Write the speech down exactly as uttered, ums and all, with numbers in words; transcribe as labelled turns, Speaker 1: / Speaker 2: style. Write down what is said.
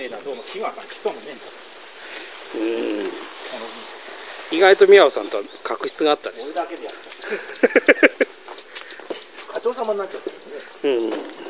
Speaker 1: ねえな、どうも木川さん来そうもねえんだ。
Speaker 2: うん。意外と宮尾さんとは確執があったりする。
Speaker 1: 俺だけでやった。課長様になっちゃったよね。
Speaker 2: うん。